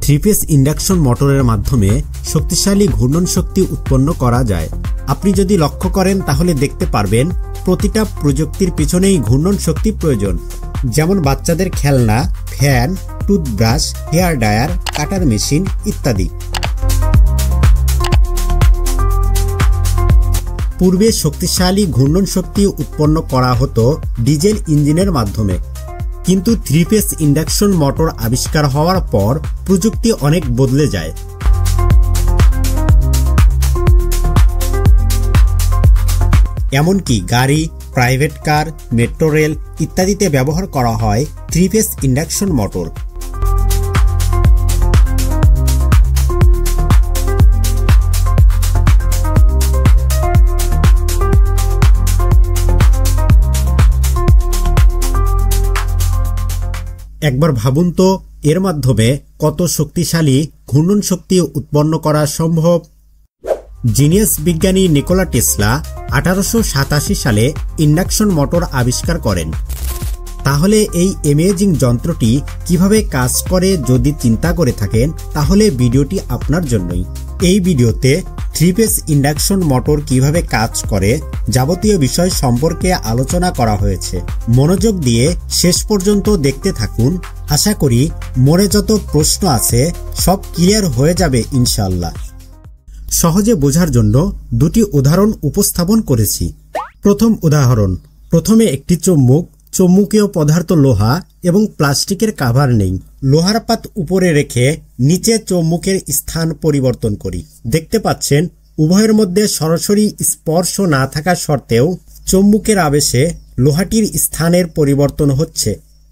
Three phase induction মোটরের মাধ্যমে শক্তিশালী ঘূর্ণন শক্তি উৎপন্ন করা যায়। আপনি যদি লক্ষ্য করেন তাহলে দেখতে পারবেন প্রতিটা প্রযুক্তির পিছনেই ঘূর্ণন শক্তি প্রয়োজন, যেমন বাচ্চাদের খেলনা, fan, toothbrush, hair dryer, cutter machine ইত্যাদি। পূর্বে শক্তিশালী ঘূর্ণন শক্তি উৎপন্ন করা হতো ডিজেল ইঞ্জিনের মাধ্যমে, কিন্তু থ্রি ফেজ ইন্ডাকশন মোটর আবিষ্কার হওয়ার পর প্রযুক্তি অনেক বদলে যায়। এমনকি গাড়ি, প্রাইভেট কার, মেট্রো রেল ইত্যাদিতে ব্যবহার করা হয় থ্রি ফেজ ইন্ডাকশন মোটর। একবার ভাবুন তো, এর মাধ্যমে কত শক্তিশালী ঘূর্ণন শক্তি উৎপন্ন করা সম্ভব। জিনিয়াস বিজ্ঞানী নিকোলা টেসলা 1887 সালে ইন্ডাকশন মোটর আবিষ্কার করেন। তাহলে এই অ্যামেজিং যন্ত্রটি কিভাবে কাজ করে যদি চিন্তা করে থাকেন, তাহলে ভিডিওটি আপনার জন্যই। এই ভিডিওতে থ্রি ফেজ ইন্ডাকশন মোটর কিভাবে কাজ করে যাবতীয় বিষয় সম্পর্কে আলোচনা করা হয়েছে। মনোযোগ দিয়ে শেষ পর্যন্ত দেখতে থাকুন। আশা করি মনে যত প্রশ্ন আছে সব ক্লিয়ার হয়ে যাবে ইনশাআল্লাহ। সহজে বোঝার জন্য দুটি উদাহরণ উপস্থাপন করেছি। প্রথম উদাহরণ, প্রথমে একটি চৌম্বকীয় পদার্থ লোহা এবং প্লাস্টিকের কাভার নেই। লোহার পাত উপরে রেখে নিচে চৌম্বকের স্থান পরিবর্তন করি। দেখতে পাচ্ছেন উভয়ের মধ্যে সরাসরি স্পর্শ না থাকা সত্ত্বেও চৌম্বকের আবেশে লোহাটির স্থানের পরিবর্তন হচ্ছে।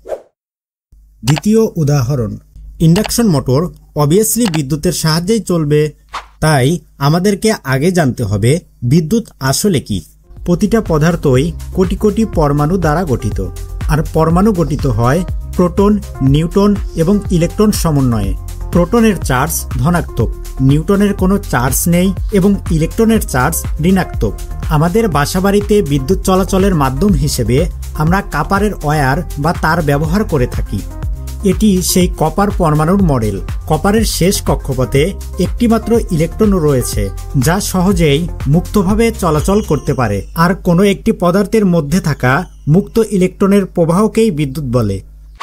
দ্বিতীয় উদাহরণ, ইন্ডাকশন মোটর অবভিয়াসলি বিদ্যুতের সাহায্যেই চলবে, তাই আমাদেরকে আগে জানতে হবে বিদ্যুৎ আসলে কি। প্রতিটা পদার্থই কোটি কোটি পরমাণু দ্বারা গঠিত, আর পরমাণু গঠিত হয় প্রোটন, নিউট্রন এবং ইলেকট্রন সমন্বয়ে। প্রোটনের চার্জ ধনাত্মক, নিউট্রনের কোনো চার্জ নেই এবং ইলেকট্রনের চার্জ ঋণাত্মক। আমাদের বাসাবাড়িতে বিদ্যুৎ চলাচলের মাধ্যম হিসেবে আমরা কপারের ওয়্যার বা তার ব্যবহার করে থাকি। এটি সেই কপার পরমাণুর মডেল। কপারের শেষ কক্ষপথে একটি মাত্র ইলেকট্রন রয়েছে, যা সহজেই মুক্তভাবে চলাচল করতে পারে, আর কোনো একটি পদার্থের মধ্যে থাকা মুক্ত ইলেকট্রনের প্রবাহকেই বিদ্যুৎ বলে।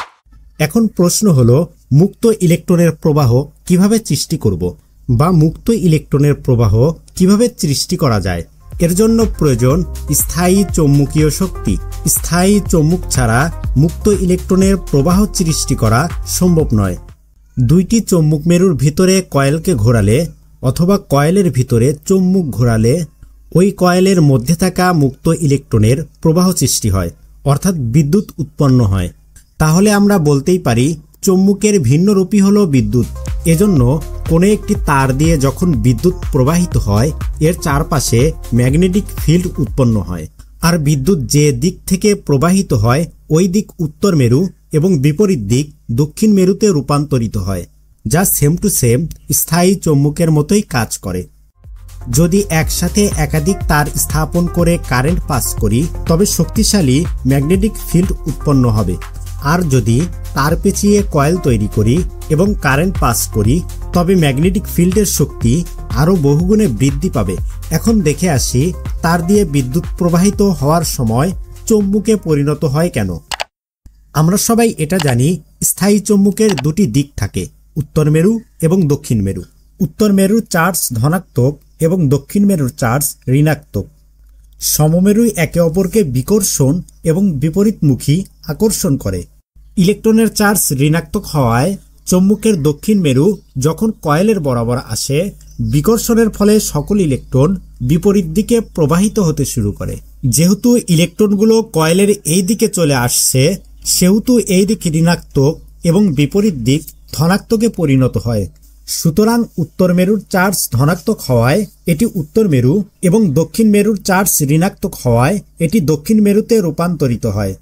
এখন প্রশ্ন হলো, মুক্ত ইলেকট্রনের প্রবাহ কিভাবে সৃষ্টি করব, বা মুক্ত ইলেকট্রনের প্রবাহ কিভাবে সৃষ্টি করা যায়? এর জন্য প্রয়োজন স্থায়ী চৌম্বকীয় শক্তি। স্থায়ী চৌম্বক ছাড়া মুক্ত ইলেকট্রনের প্রবাহ সৃষ্টি করা সম্ভব নয়। দুইটি চৌম্বক মেরুর ভিতরে কয়েলকে ঘোরালে অথবা কয়েলের ভিতরে চৌম্বক ঘোরালে ওই কয়েলের মধ্যে থাকা মুক্ত ইলেকট্রনের প্রবাহ সৃষ্টি হয়, অর্থাৎ বিদ্যুৎ উৎপন্ন হয়। তাহলে আমরা বলতেই পারি চৌম্বকের ভিন্ন রূপই হলো বিদ্যুৎ। এজন্য কোনো একটি তার দিয়ে যখন বিদ্যুৎ প্রবাহিত হয়, এর চারপাশে ম্যাগনেটিক ফিল্ড উৎপন্ন হয়, আর বিদ্যুৎ যে দিক থেকে প্রবাহিত হয় ওই দিক উত্তর মেরু এবং বিপরীত দিক দক্ষিণ মেরুতে রূপান্তরিত হয়, যা সেম টু সেম স্থায়ী চৌম্বকের মতোই কাজ করে। যদি একসাথে একাধিক তার স্থাপন করে কারেন্ট পাস করি, তবে শক্তিশালী ম্যাগনেটিক ফিল্ড উৎপন্ন হবে। আর যদি তার পেঁচিয়ে কয়েল তৈরি করি এবং কারেন্ট পাস করি, তবে ম্যাগনেটিক ফিল্ডের শক্তি আরও বহুগুণে বৃদ্ধি পাবে। এখন দেখে আসি, তার দিয়ে বিদ্যুৎ প্রবাহিত হওয়ার সময় চৌম্বকে পরিণত হয় কেন। আমরা সবাই এটা জানি, স্থায়ী চৌম্বকের দুটি দিক থাকে, উত্তর মেরু এবং দক্ষিণ মেরু। উত্তর মেরুর চার্জ ধনাত্মক এবং দক্ষিণ মেরুর চার্জ ঋণাত্মক। সমমেরু একে অপরকে বিকর্ষণ এবং বিপরীতমুখী আকর্ষণ করে। ইলেকট্রনের চার্জ ঋণাত্মক হওয়ায় চৌম্বকের দক্ষিণ মেরু যখন কয়েলের বরাবর আসে, বিকর্ষণের ফলে সকল ইলেকট্রন বিপরীত দিকে প্রবাহিত হতে শুরু করে। যেহেতু ইলেকট্রনগুলো কয়েলের এই দিকে চলে আসছে, সেহেতু এই দিক ঋণাত্মক এবং বিপরীত দিক ধনাত্মকে পরিণত হয়। সুতরাং উত্তর মেরুর চার্জ ধনাত্মক হওয়ায় এটি উত্তর মেরু এবং দক্ষিণ মেরুর চার্জ ঋণাত্মক হওয়ায় এটি দক্ষিণ মেরুতে রূপান্তরিত হয়।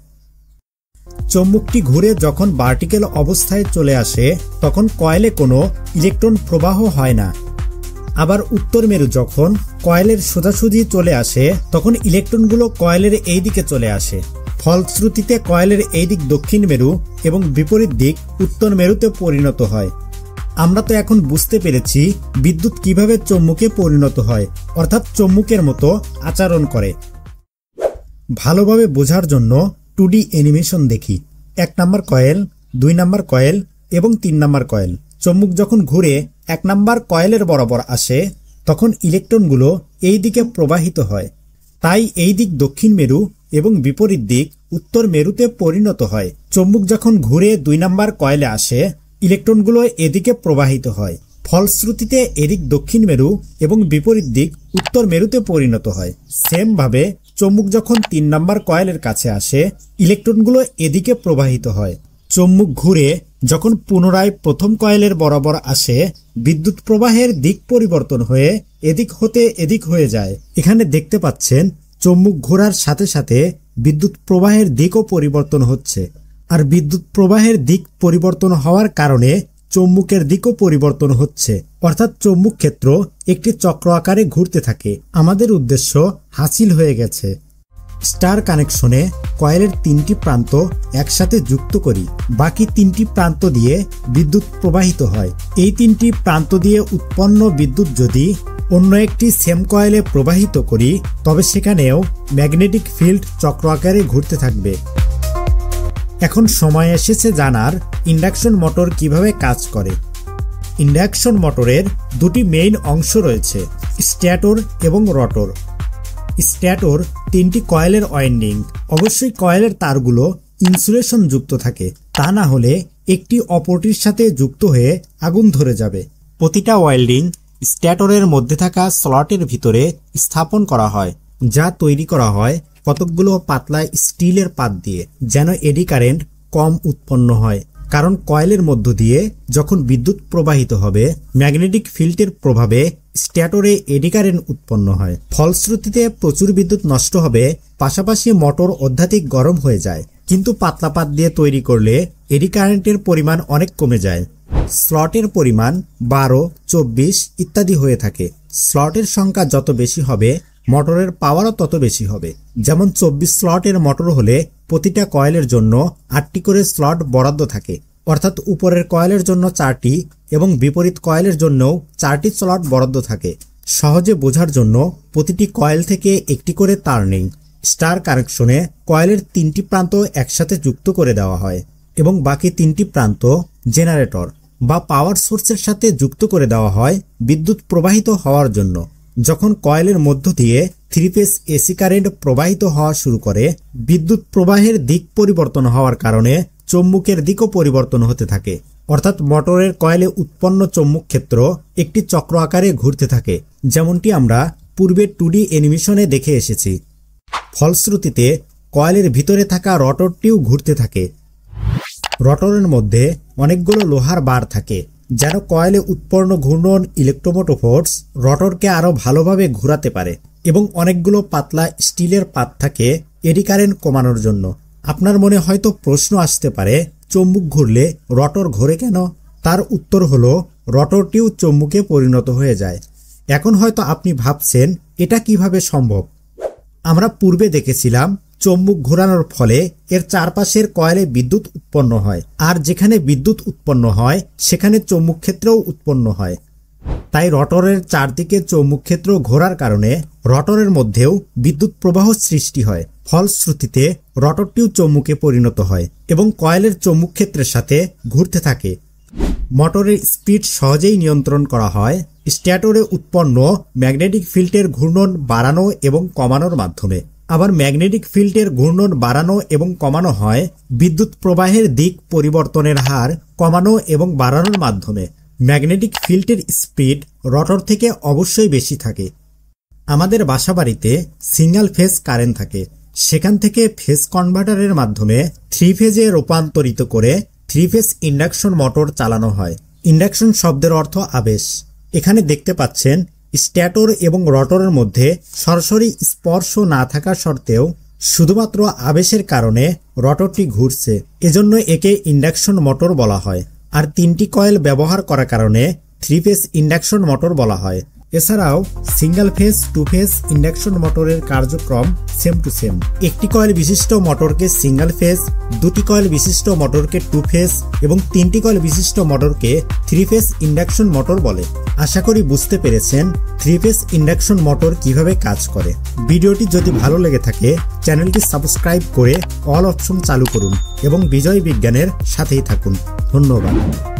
চৌম্বকটি ঘুরে যখন ভার্টিক্যাল অবস্থায় চলে আসে, তখন কয়েলে কোনো ইলেকট্রন প্রবাহ হয় না। আবার উত্তর মেরু যখন কয়েলের সোজাসুজি চলে আসে, তখন ইলেকট্রনগুলো কয়েলের এই দিকে চলে আসে। ফলশ্রুতিতে কয়েলের এই দিক দক্ষিণ মেরু এবং বিপরীত দিক উত্তর মেরুতে পরিণত হয়। আমরা তো এখন বুঝতে পেরেছি বিদ্যুৎ কিভাবে চৌম্বকে পরিণত হয়, অর্থাৎ চৌম্বকের মতো আচরণ করে। ভালোভাবে বোঝার জন্য 2D অ্যানিমেশন দেখি। 1 নাম্বার কয়েল, 2 নাম্বার কয়েল এবং 3 নাম্বার কয়েল। চৌম্বক যখন ঘুরে 1 নাম্বার কয়েলের বরাবর আসে, তখন ইলেকট্রনগুলো এই দিকে প্রবাহিত হয়। তাই এই দিক দক্ষিণ মেরু এবং বিপরীত দিক উত্তর মেরুতে পরিণত হয়। চৌম্বক যখন ঘুরে 2 নাম্বার কয়েলে আসে, ইলেকট্রনগুলো এদিকে প্রবাহিত হয়। ফলশ্রুতিতে এদিক দক্ষিণ মেরু এবং বিপরীত দিক উত্তর মেরুতে পরিণত হয়। সেম ভাবে চৌম্বক যখন 3 নাম্বার কয়েলের কাছে আসে, ইলেকট্রনগুলো এদিকে প্রবাহিত হয়। চৌম্বক ঘুরে যখন পুনরায় প্রথম কয়েলের বরাবর আসে, বিদ্যুৎ প্রবাহের দিক পরিবর্তন হয়ে এদিক হতে এদিক হয়ে যায়। এখানে দেখতে পাচ্ছেন চৌম্বক ঘোরার সাথে সাথে বিদ্যুৎ প্রবাহের দিকও পরিবর্তন হচ্ছে। আর বিদ্যুৎ প্রবাহের দিক পরিবর্তন হওয়ার কারণে চৌম্বকের দিকও পরিবর্তন হচ্ছে, অর্থাৎ চৌম্বক ক্ষেত্র একটি চক্র আকারে ঘুরতে থাকে। আমাদের উদ্দেশ্য হাসিল হয়ে গেছে। স্টার কানেকশনে কয়েলের 3টি প্রান্ত একসাথে যুক্ত করি। বাকি 3টি প্রান্ত দিয়ে বিদ্যুৎ প্রবাহিত হয়। এই 3টি প্রান্ত দিয়ে উৎপন্ন বিদ্যুৎ যদি অন্য একটি সেম কয়েলে প্রবাহিত করি, তবে সেখানেও ম্যাগনেটিক ফিল্ড চক্র আকারে ঘুরতে থাকবে। এখন সময় এসেছে জানার ইন্ডাকশন মোটর কিভাবে কাজ করে। ইন্ডাকশন মোটরের 2টি মেইন অংশ রয়েছে, স্ট্যাটর এবং রটর। স্ট্যাটর 3টি কয়েলের ওয়াইন্ডিং। অবশ্যই কয়েলের তারগুলো ইনসুলেশন যুক্ত থাকে, তা না হলে একটি অপরটির সাথে যুক্ত হয়ে আগুন ধরে যাবে। প্রতিটা ওয়েল্ডিং স্ট্যাটরের মধ্যে থাকা স্লটের ভিতরে স্থাপন করা হয়, যা তৈরি করা হয় কতকগুলো পাতলা স্টিলের পাত দিয়ে, যেন এডি কারেন্ট কম উৎপন্ন হয়। কারণ কয়েলের মধ্য দিয়ে যখন বিদ্যুৎ প্রবাহিত হবে, ম্যাগনেটিক ফিল্ডের প্রভাবে স্ট্যাটরে এডি কারেন্ট উৎপন্ন হয়। ফলশ্রুতিতে প্রচুর বিদ্যুৎ নষ্ট হবে, পাশাপাশি মোটর অত্যাধিক গরম হয়ে যায়। কিন্তু পাতলা পাত দিয়ে তৈরি করলে এডি কারেন্টের পরিমাণ অনেক কমে যায়। স্লটের পরিমাণ 12, 24 ইত্যাদি হয়ে থাকে। স্লটের সংখ্যা যত বেশি হবে, মোটরের পাওয়ারও তত বেশি হবে। যেমন 24 স্লটের মোটর হলে প্রতিটা কয়েলের জন্য 8টি করে স্লট বরাদ্দ থাকে, অর্থাৎ উপরের কয়েলের জন্য 4টি এবং বিপরীত কয়েলের জন্যও 4টি স্লট বরাদ্দ থাকে। সহজে বোঝার জন্য প্রতিটি কয়েল থেকে একটি করে তার নেই। স্টার কানেকশনে কয়েলের 3টি প্রান্ত একসাথে যুক্ত করে দেওয়া হয় এবং বাকি 3টি প্রান্ত জেনারেটর বা পাওয়ার সোর্সের সাথে যুক্ত করে দেওয়া হয় বিদ্যুৎ প্রবাহিত হওয়ার জন্য। যখন কয়েলের মধ্য দিয়ে 3 ফেজ এসি কারেন্ট প্রবাহিত হওয়া শুরু করে, বিদ্যুৎ প্রবাহের দিক পরিবর্তন হওয়ার কারণে চৌম্বকের দিকও পরিবর্তন হতে থাকে, অর্থাৎ মোটরের কয়েলে উৎপন্ন চৌম্বক ক্ষেত্র একটি চক্র আকারে ঘুরতে থাকে, যেমনটি আমরা পূর্বে 2D অ্যানিমেশনে দেখে এসেছি। ফলশ্রুতিতে কয়েলের ভিতরে থাকা রটরটিও ঘুরতে থাকে। রটরের মধ্যে অনেকগুলো লোহার বার থাকে, যেন কয়েলে উৎপন্ন ঘূর্ণন ইলেকট্রোমোটিভ ফোর্স রটরকে আরো ভালোভাবে ঘোরাতে পারে, এবং অনেকগুলো পাতলা স্টিলের পাত থাকে এডি কারেন্ট কমানোর জন্য। আপনার মনে হয়তো প্রশ্ন আসতে পারে, চৌম্বক ঘুরলে রটর ঘোরে কেন? তার উত্তর হলো, রটরটিও চৌম্বকে পরিণত হয়ে যায়। এখন হয়তো আপনি ভাবছেন এটা কিভাবে সম্ভব। আমরা পূর্বে দেখেছিলাম চৌম্বক ঘোরানোর ফলে এর চারপাশের কয়েলে বিদ্যুৎ উৎপন্ন হয়, আর যেখানে বিদ্যুৎ উৎপন্ন হয় সেখানে চৌম্বক ক্ষেত্রও উৎপন্ন হয়। তাই রটরের চারদিকে চৌম্বক ক্ষেত্র ঘোরার কারণে রটরের মধ্যেও বিদ্যুৎ প্রবাহ সৃষ্টি হয়। ফলশ্রুতিতে রটরটিও চৌম্বকে পরিণত হয় এবং কয়েলের চৌম্বক ক্ষেত্রের সাথে ঘুরতে থাকে। মোটরের স্পিড সহজেই নিয়ন্ত্রণ করা হয় স্ট্যাটরে উৎপন্ন ম্যাগনেটিক ফিল্ডের ঘূর্ণন বাড়ানো এবং কমানোর মাধ্যমে। আবার ম্যাগনেটিক ফিল্ডের ঘূর্ণন বাড়ানো এবং কমানো হয় বিদ্যুৎ প্রবাহের দিক পরিবর্তনের হার কমানো এবং বাড়ানোর মাধ্যমে। ম্যাগনেটিক ফিল্ডের স্পিড রটর থেকে অবশ্যই বেশি থাকে। আমাদের বাসাবাড়িতে সিঙ্গেল ফেজ কারেন্ট থাকে, সেখান থেকে ফেজ কনভার্টারের মাধ্যমে 3 ফেজে রূপান্তরিত করে 3 ফেজ ইন্ডাকশন মোটর চালানো হয়। ইন্ডাকশন শব্দের অর্থ আবেশ। এখানে দেখতে পাচ্ছেন স্ট্যাটর এবং রটরের মধ্যে সরাসরি স্পর্শ না থাকা সত্ত্বেও শুধুমাত্র আবেশের কারণে রটরটি ঘুরছে, এজন্য একে ইন্ডাকশন মোটর বলা হয়। আর 3টি কয়েল ব্যবহার করার কারণে 3 ফেজ ইন্ডাকশন মোটর বলা হয়। এছাড়াও single phase, two phase induction মোটরের কার্যক্রম সেম টু সেম। একটি কয়েল বিশিষ্ট মোটরকে সিঙ্গেল ফেজ, দুটি কয়েল বিশিষ্ট মোটরকে টু ফেজ এবং তিনটি কয়েল বিশিষ্ট মোটরকে থ্রি ফেজ ইন্ডাকশন মোটর বলে। আশা করি বুঝতে পেরেছেন থ্রি ফেজ ইন্ডাকশন মোটর কিভাবে কাজ করে। ভিডিওটি যদি ভালো লেগে থাকে চ্যানেলটি সাবস্ক্রাইব করে অল অপশন চালু করুন এবং বিজয় বিজ্ঞানের সাথেই থাকুন। ধন্যবাদ।